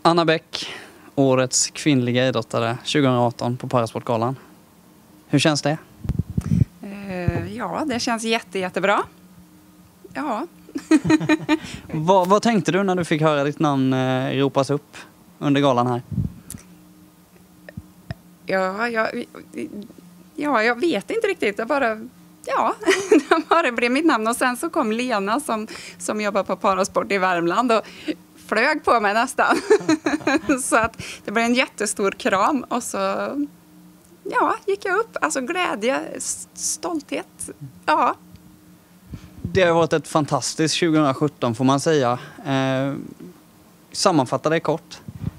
Anna Bäck, årets kvinnliga idrottare 2018 på Parasportgalan. Hur känns det? Ja, det känns jättebra. Ja. Vad tänkte du när du fick höra ditt namn ropas upp under galan här? Jag vet inte riktigt. Det bara blev mitt namn. Och sen så kom Lena som jobbar på Parasport i Värmland och flög på mig nästan. Så att det blev en jättestor kram och så gick jag upp. Alltså glädje, stolthet. Ja. Det har varit ett fantastiskt 2017 får man säga. Sammanfatta det kort.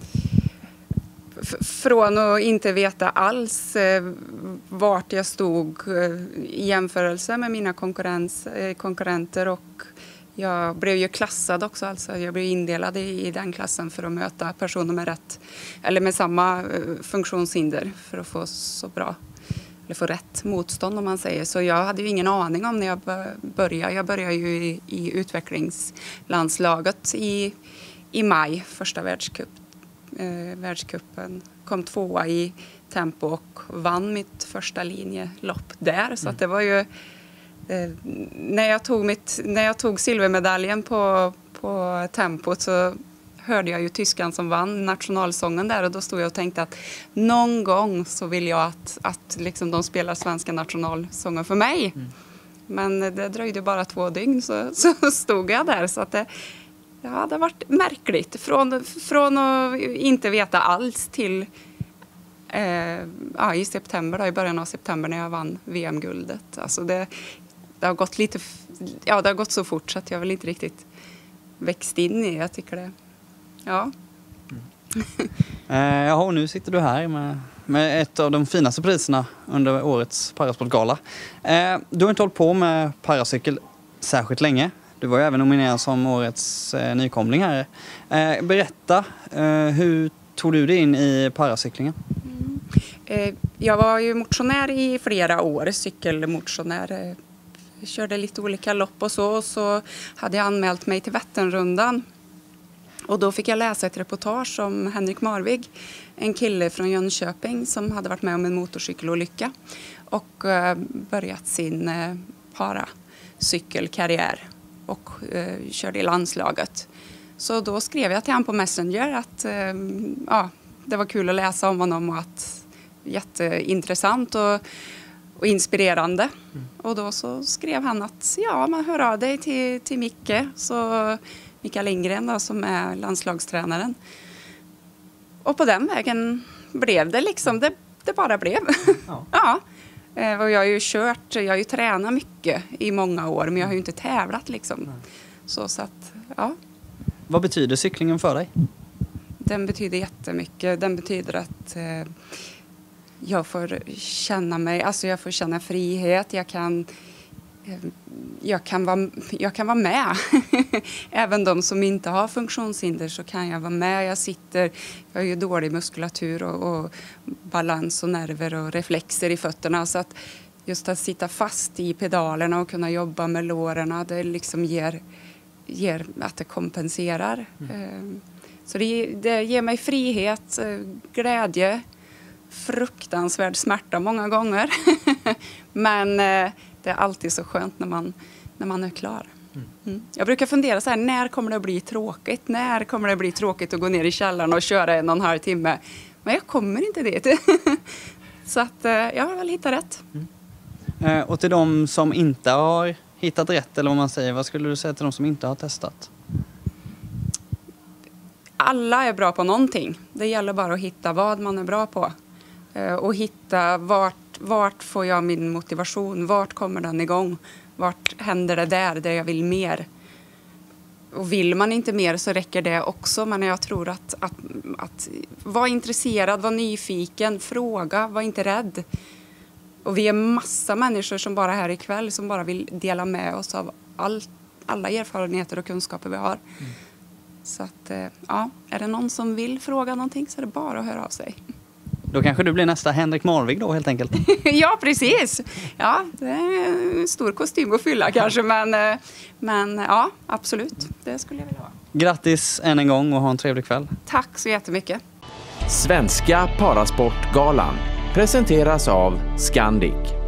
Från att inte veta alls vart jag stod i jämförelse med mina konkurrenter, och jag blev ju klassad också, alltså jag blev indelad i den klassen för att möta personer med med samma funktionshinder för att få så bra, eller få rätt motstånd om man säger. Så jag hade ju ingen aning om när jag började. Jag började ju i utvecklingslandslaget i maj, första världscupen. Kom 2:a i tempo och vann mitt första linjelopp där. Så att det var ju när jag tog silvermedaljen på tempot så hörde jag ju tyskan som vann nationalsången där, och då stod jag och tänkte att någon gång så vill jag att liksom de spelar svenska nationalsången för mig. Men det dröjde bara 2 dygn så stod jag där, så att det har varit märkligt. Från att inte veta alls till i september, i början av september när jag vann VM-guldet. Alltså det har gått det har gått så fort så att jag väl inte riktigt växt in i. Jag tycker det. Ja. Och nu sitter du här med ett av de finaste priserna under årets Parasportgala. Du har inte hållit på med paracykel särskilt länge. Du var ju även nominerad som årets nykomling här. Berätta, hur tog du dig in i paracyklingen? Jag var ju motionär i flera år, cykelmotionär. Jag körde lite olika lopp och så hade jag anmält mig till Vätternrundan. Och då fick jag läsa ett reportage om Henrik Marvig, en kille från Jönköping som hade varit med om en motorcykelolycka och börjat sin paracykelkarriär och körde i landslaget. Så då skrev jag till honom på Messenger att det var kul att läsa om honom och att jätteintressant och inspirerande. Och då så skrev han att man hör av dig till Micke, så Mikael Lindgren då, som är landslagstränaren. Och på den vägen blev det liksom, det bara blev. Ja. Och jag har ju tränat mycket i många år, men jag har ju inte tävlat liksom. Så att, ja. Vad betyder cyklingen för dig? Den betyder jättemycket. Den betyder att jag får känna mig, alltså jag får känna frihet. Jag kan vara med. Även de som inte har funktionshinder så kan jag vara med. Jag har ju dålig muskulatur och balans och nerver och reflexer i fötterna. Så att just att sitta fast i pedalerna och kunna jobba med lårarna, det liksom ger att det kompenserar. Så det ger mig frihet, glädje, fruktansvärd smärta många gånger. Men det är alltid så skönt när man är klar. Jag brukar fundera så här, när kommer det bli tråkigt? När kommer det bli tråkigt att gå ner i källaren och köra 1,5 timme? Men jag kommer inte dit. Så att jag har väl hittat rätt. Och till de som inte har hittat rätt, eller vad man säger, vad skulle du säga till de som inte har testat? Alla är bra på någonting. Det gäller bara att hitta vad man är bra på. Och hitta vart får jag min motivation? Vart kommer den igång? Vart händer det där jag vill mer? Och vill man inte mer så räcker det också. Men jag tror att vara intresserad, vara nyfiken, fråga, var inte rädd. Och vi är massa människor som bara här ikväll som bara vill dela med oss av alla erfarenheter och kunskaper vi har. Så att, är det någon som vill fråga någonting så är det bara att höra av sig. Då kanske du blir nästa Henrik Marvig då helt enkelt. Ja, precis. Ja, det är en stor kostym att fylla kanske, men ja, absolut. Det skulle jag vilja ha. Grattis än en gång och ha en trevlig kväll. Tack så jättemycket. Svenska Parasportgalan presenteras av Scandic.